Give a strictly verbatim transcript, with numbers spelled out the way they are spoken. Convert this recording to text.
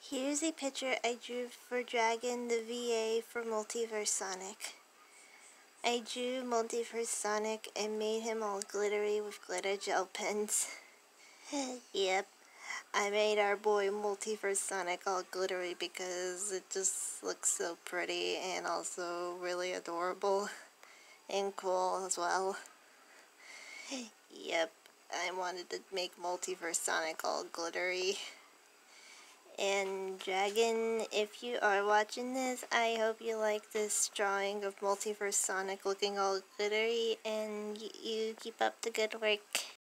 Here's a picture I drew for Dragon, the V A for Multiverse Sonic. I drew Multiverse Sonic and made him all glittery with glitter gel pens. Yep, I made our boy Multiverse Sonic all glittery because it just looks so pretty and also really adorable and cool as well. Yep, I wanted to make Multiverse Sonic all glittery. And Dragon, if you are watching this, I hope you like this drawing of Multiverse Sonic looking all glittery, and you keep up the good work.